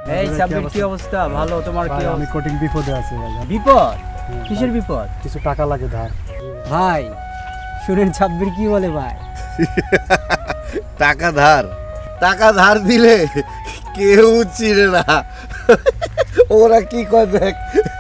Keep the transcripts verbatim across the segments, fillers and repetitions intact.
এই সাব্বির কি অবস্থা? ভালো, তোমার কি? আমি কোটিং বিপদে আছি। বিপদ? কিসের বিপদ? কিছু টাকা লাগে ধার। ভাই শুনেন সাব্বির কি বলে ভাই? টাকা ধার, টাকা ধার দিলে কেউ চিনে না। ওরা কি কয় দেখ।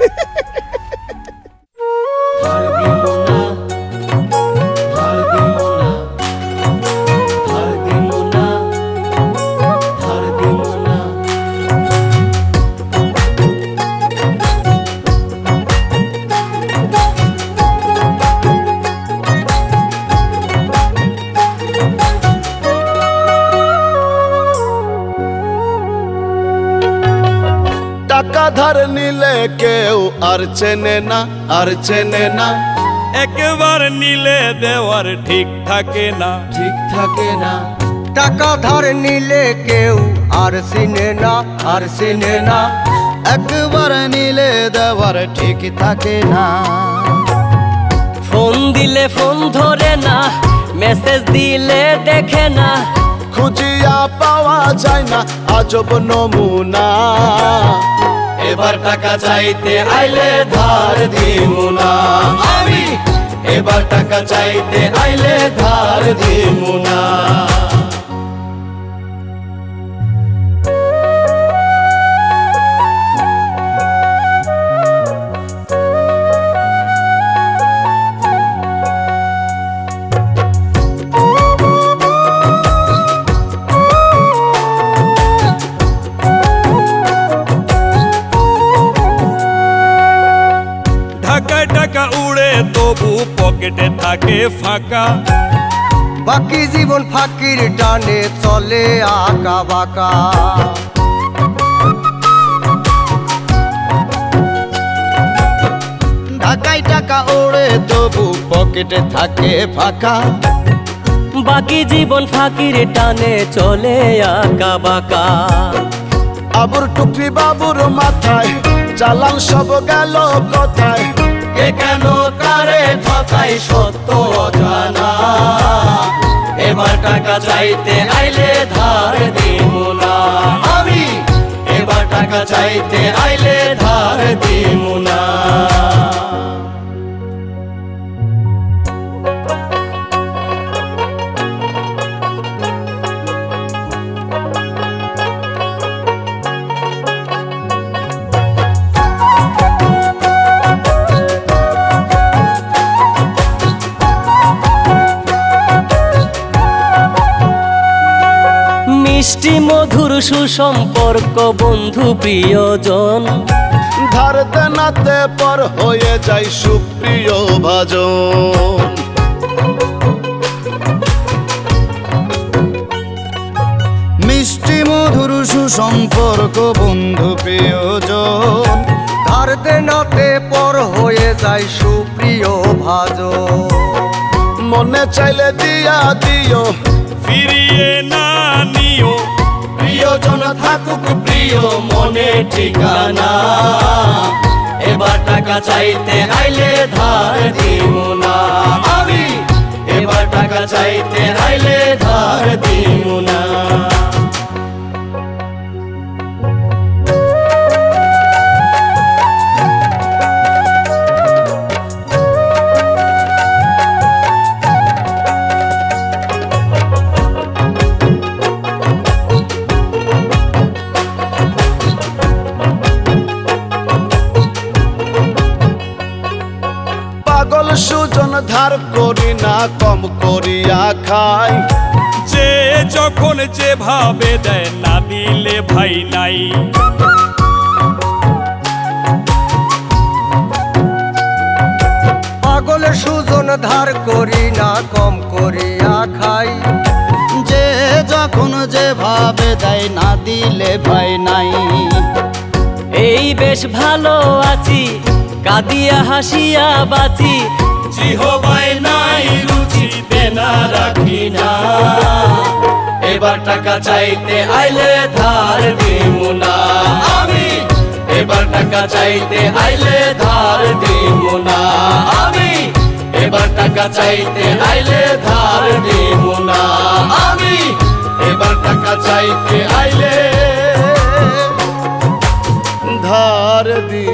টাকা ধার নিলে কেউ আর চেনে না, আর চেনে না। একবার নিলে দেওয়ার ঠিক থাকে না, ঠিক থাকে না। টাকা ধার নিলে কেউ আর চিনে না, আর চিনে না। একবার নিলে দেওয়ার ঠিক থাকে না। ফোন দিলে ফোন ধরে না, মেসেজ দিলে দেখে না। খুঁজিয়া পাওয়া যায় না আজব নমুনা। এবার টাকা চাইতে আইলে ধার দিমু না আমি। এবার টাকা চাইতে আইলে ধার দিমু না। টাকা উড়ে তবু পকেটে থাকে ফাঁকা। বাকি জীবন ফাঁকির টানে চলে আঁকা বাঁকা। ঢাকায় টাকা ওড়ে তবু পকেটে থাকে ফাঁকা। বাকি জীবন ফাঁকির টানে চলে আঁকা বাঁকা। আবুর টুকরি বাবুর মাথায় চালান সব গেল কোথায়। কে কেন কারে ঠকাই সত্য অজানা। এবার টাকা চাইতে আইলে ধার দিমু না আমি। এবার টাকা চাইতে আইলে ধার দিমু না। মিষ্টি মধুর সুসম্পর্ক বন্ধু প্রিয়জন। ধার দেনাতে পর হয়ে যায় সুপ্রিয় ভাজন। মিষ্টি মধুর সুসম্পর্ক বন্ধু প্রিয়জন। ধার দেনাতে পর হয়ে যায় সুপ্রিয় ভাজন। মনে চাইলে দিয়া দিও, ফিরিয়ে না নিও। প্রিয়জন থাকুক প্রিয় মনে ঠিকানা। এবার টাকা চাইতে আইলে ধার দিমু না আমি। এবার টাকা চাইতে আইলে ধার দিমু না। পাগল সুজন ধার করি না কম করিয়া খাই। যে যখন যেভাবে দেয় না দিলে ভাই নাই। পাগল সুজন ধার করি না কম করিয়া খাই। যে যখন যেভাবে দেয় না দিলে ভাই নাই। এই বেশ ভালো আছি, কাঁদিয়া হাসিয়া বাঁচি। জিহবাই নাই রুচি দেনা রাখি না। এবার টাকা চাইতে আইলে ধার দিমু না আমি। এবার টাকা চাইতে আইলে ধার দিমু না আমি। এবার টাকা চাইতে আইলে ধার দিমু না আমি। এবার টাকা চাইতে আইলে ধার দি